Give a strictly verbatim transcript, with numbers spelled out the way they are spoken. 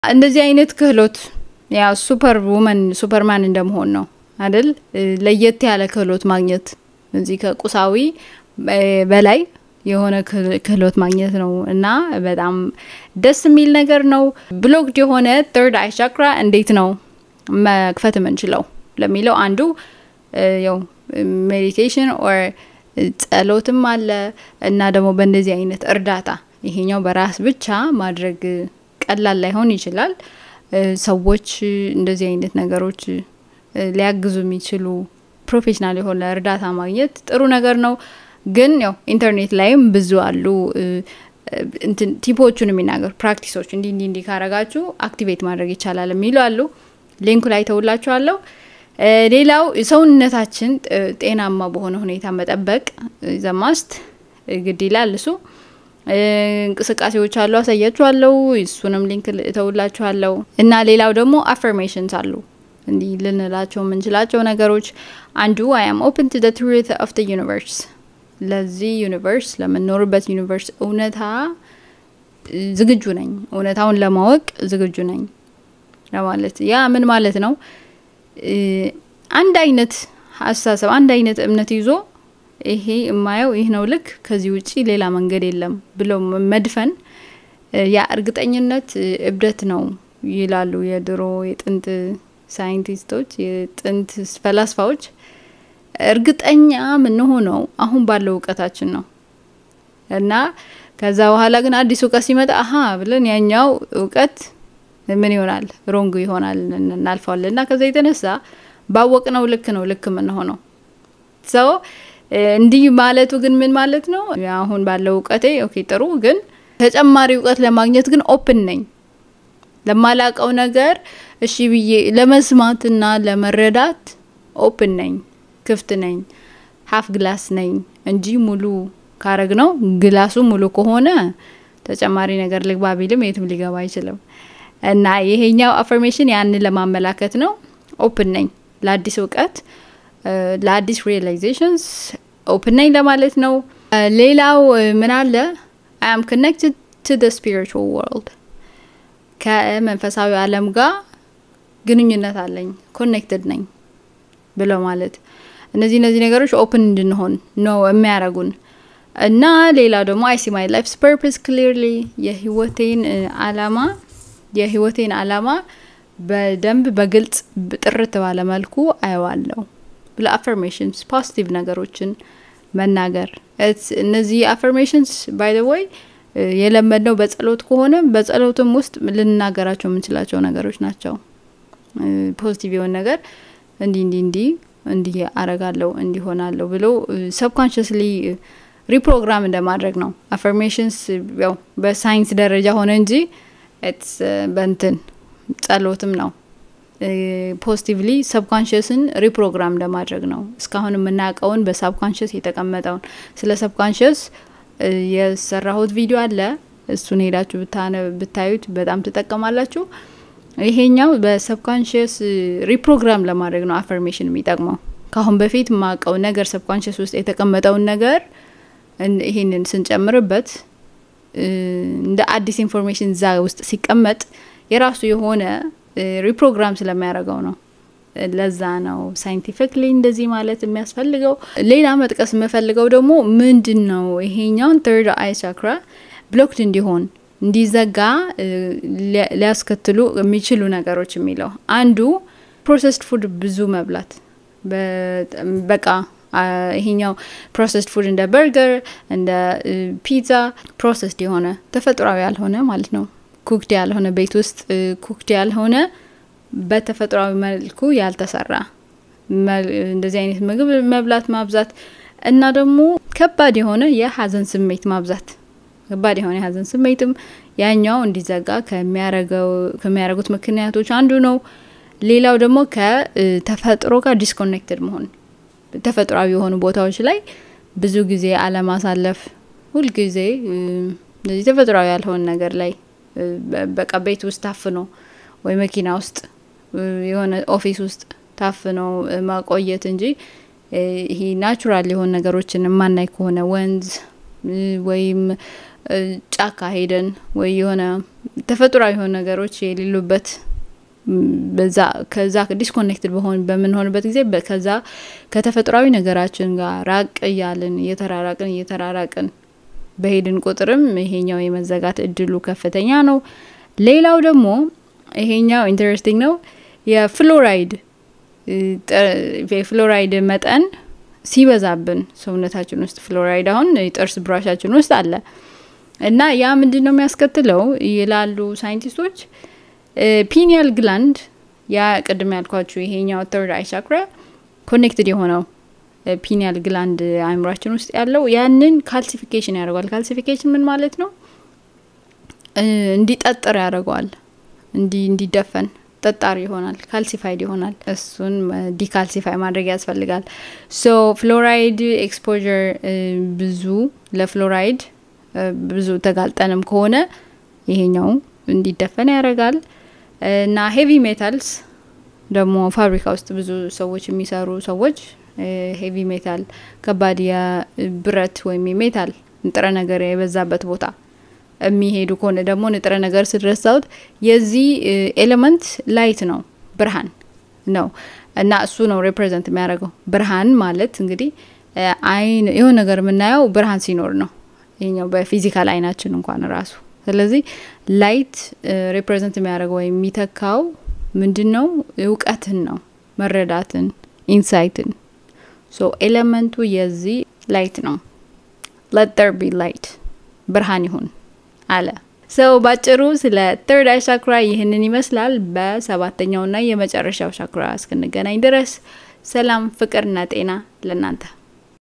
እንደዚህ አይነት ክህሎት ያ ሱፐር ውመን ሱፐርማን እንደመሆን ነው አይደል ለየት ያለ ክህሎት ማግኘት እዚህ ከቁሳዊ በላይ የሆነ ክህሎት ማግኘት ነው እና በጣም ደስ የሚል ነገር ነው ብሎክድ የሆነ third eye chakra እንዴት ነው መክፈት የምንችለው ለሚለው አንዱ ያው ሜዲቴሽን or ጸሎትም አለ እና ደግሞ በእንደዚህ አይነት እርዳታ ይሄኛው በራስ ብቻ ማድረግ ቀላል ላይሆን ይችላል ሰዎች እንደዚህ አይነት ነገሮች ሊያግዙ የሚችሉ ፕሮፌሽናል የሆነ እርዳታ ማግኘት ጥሩ ነገር ነው ግን ያው ኢንተርኔት ላይም ብዙ አሉ እንትን ቲፖቹን የሚናገር ፕራክቲሶች እንዲ እንዲ እንዲ ካረጋችሁ አክቲቬት ማድረግ ይቻላል የሚሉ አሉ ሊንኩ ላይ ተውላችኋለሁ ሌላው ሰውነታችን ጤናማ በሆነ ሁኔታ መጠበቅ ዘማስት ግድ ይላል እሱ እንቅስቃሴዎች አሉ አሳያችኋለሁ እሱንም ሊንክ ተውላችኋለሁ እና ሌላው ደግሞ affirmations አሉ እንዲ ልንላቸው ምንችላቸው ነገሮች አንዱ I am open to the truth of the universe ለዚህ ዩኒቨርስ ለምንኖርበት ዩኒቨርስ እውነታ ዝግጁ ነኝ እውነታውን ለማወቅ ዝግጁ ነኝ ለማለት ያ ምን ማለት ነው አንድ አይነት ሐሳብ አንድ አይነት እምነት ይዞ ይሄ የማየው ይሄ ነው ልክ ከዚህ ውጪ ሌላ መንገድ የለም ብሎ መድፈን ያ እርግጠኝነት እብደት ነው ይላሉ የድሮ የጥንት ሳይንቲስቶች የጥንት ፈላስፋዎች እርግጠኛ ምን ሆነው አሁን ባለው ዕውቀታችን ነው እና ከዛ በኋላ ግን አዲስ ዕውቀት ሲመጣ አሃ ብለን ያኛው ዕውቀት ምን ይሆናል ሮንግ ይሆናል እናልፋለና ከዛ የተነሳ ባወቅነው ልክ ነው ልክ ምን ሆነው so እንዲ ማለቱ ግን ምን ማለት ነው አሁን ባለው ዕውቀቴ ኦኬ ጥሩ ግን ተጨማሪ ዕውቀት ለማግኘት ግን ኦፕን ነኝ ለማላቀው ነገር እሺ ብዬ ለመስማትና ለመረዳት ኦፕን ነኝ ክፍት ነኝ half glass ነኝ እንጂ ሙሉ ካረግ ነው ግላሱ ሙሉ ከሆነ ተጨማሪ ነገር ልግባ ቢልም የትም ሊገባ አይችልም እና ይሄኛው affirmation ያን ለማመላከት ነው ኦፕን ነኝ ለአዲስ ዕውቀት ለአዲስ realizations ኦፕን ነኝ ለማለት ነው ሌላው ምን አለ I am connected to the spiritual world ከመንፈሳዊ ዓለም ጋር ግንኙነት አለኝ connected ነኝ ብሎ ማለት እነዚህ እነዚህ ነገሮች ኦፕን እንድንሆን ነው የሚያረጉን እና ሌላው ደግሞ I see my life's purpose clearly የህይወቴን ዓላማ የህይወቴን ዓላማ በደንብ በግልጽ ጥርት ባለ መልኩ አየዋለሁ ብለ affirmations positive ነገሮችን መናገር እነዚህ affirmations by the way የለመደው በጸሎት ከሆነ በጸሎትም ውስጥ ልንናገራቸው ምንችላቸው ነገሮች ናቸው ፖዚቲቭ የሆነ ነገር እንዲ እንዲ እንዲ እንዲ አረጋለሁ እንዲሆናለሁ ብሎ subconsciously reprogram እንደማድረግ ነው affirmations ያው በሳይንስ ደረጃ ሆነ እንጂ it's በእንትን ጸሎትም ነው positively subconsciousን reprogram እንደማድረግ ነው እስካሁን የምናቀውን በsubconscious የተቀመጠውን ስለ subconscious የሰራሁት ቪዲዮ አለ እሱን ሄዳችሁ ብታዩት በጣም ተጠቀማላችሁ ይሄኛው በsubconscious reprogram ለማድረግ ነው affirmation የሚጠቅመው ካሁን በፊት ማቀው ነገር subconscious ውስጥ የተቀመጠው ነገር ይሄንን ስንጨምርበት እንደ አዲስ ኢንፎርሜሽን ዛ ውስጥ ሲቀመጥ የራሱ የሆነ reprogram ስለሚያደርገው ነው ለዛ ነው ሳይንቲፊካሊ እንደዚህ ማለት የሚያስፈልገው ሌላ መጥቀስ መፈልገው ደግሞ ምንድነው ይሄኛው third eye chakra blocked እንዲሆን እንዲዘጋ ሊያስከትሉ የሚችሉ ነገሮች የሚለው አንዱ processed food ብዙ መብላት በቃ ይሄኛው processed food እንደ burger እንደ pizza processed የሆነ ተፈጥሯዊ ያልሆነ ማለት ነው cooked ያልሆነ ቤት ውስጥ cooked ያልሆነ በተፈጥሯዊ መልኩ ያልተሰራ እንደዚህ አይነት ምግብ መብላት ማብዛት እና ደግሞ ከባድ የሆነ የሐዘን ስሜት ማብዛት ከባድ የሆነ የሐዘን ስሜትም ያኛው እንዲዘጋ ከሚያረጋው ከሚያረጉት ምክንያቶች አንዱ ነው ሌላው ደግሞ ከተፈጥሮ ጋር ዲስኮኔክትድ መሆን ተፈጥሯዊ የሆኑ ቦታዎች ላይ ብዙ ጊዜ አለማሳለፍ ሁሉ ጊዜ እንደዚህ ተፈጥሯዊ ያልሆነ ነገር ላይ በቃ ቤት ውስጥ ታፍኖ ወይ መኪና ውስጥ የሆነ ኦፊስ ውስጥ ታፍኖ ማቆየት እንጂ ይሄ ናቹራል የሆነ ነገሮችን ማናይ ከሆነ ወንዝ ወይም ጫካ ሄደን ወይ የሆነ ተፈጥሯዊ የሆነ ነገሮች የሌሉበት በዛ ከዛ ዲስኮኔክትድ በሆን በመንሆንበት ጊዜ ከዛ ከተፈጥሯዊ ነገራችን ጋር ራቅ ያለን እየተራራቅን እየተራራቅን በሄድን ቁጥርም ይሄኛው የመዘጋት እድሉ ከፍተኛ ነው። ሌላው ደግሞ ይሄኛው ኢንተረስቲንግ ነው የፍሎራይድ የፍሎራይድ መጠን ሲበዛብን ሰውነታችን ውስጥ ፍሎራይድ አሁን የጥርስ ብራሻችን ውስጥ አለ እና ያ ምንድነው የሚያስከትለው ይላሉ ሳይንቲስቶች pineal gland ያ ቅድም ያልኳችሁ ይሄኛው third eye chakra connected የሆነው pineal gland አይምራችን ውስጥ ያለው ያንን calcification ያደርጋል። calcification ምን ማለት ነው? እንዲጠጠር ያደርጋል እንዲ እንዲደፈን ጠጣር ይሆናል calcified ይሆናል። እሱን ዲካልሲፋይ ማድረግ ያስፈልጋል። so fluoride exposure ብዙ ለፍሎራይድ ብዙ ተጋልጠንም ከሆነ ይሄኛው እንዲደፈን ያደርጋል። እና heavy metals ደግሞ ፋብሪካ ውስጥ ብዙ ሰዎች የሚሰሩ ሰዎች heavy metal ከባድ የብረት ወይም የሜታል ንጥረ ነገር የበዛበት ቦታ የሚሄዱ ከሆነ ደግሞ ንጥረ ነገር ስለረሳውት የዚህ ኤሌመንት ላይት ነው ብርሃን ነው እና እሱ ነው ሪፕሬዘንት የሚያደርገው። ብርሃን ማለት እንግዲህ አይን የሆነ ነገር የምናየው ብርሃን ሲኖር ነው ይሄኛው በፊዚካል አይናችን እንኳን ራሱ። ስለዚህ ላይት ሪፕሬዘንት የሚያደርገው ወይ የሚተካው ምንድነው? እውቀትን ነው መረዳትን ኢንሳይትን። ሶ ኤሌመንቱ የዚህ ላይት ነው። let there be light ብርሃን ይሁን አለ። ሶ ባጭሩ ስለ third eye chakra ይሄንን ይመስላል። በሰባተኛውና የመጨረሻው ቻክራ እስክንገናኝ ድረስ ሰላም ፍቅርና ጤና ለናንተ።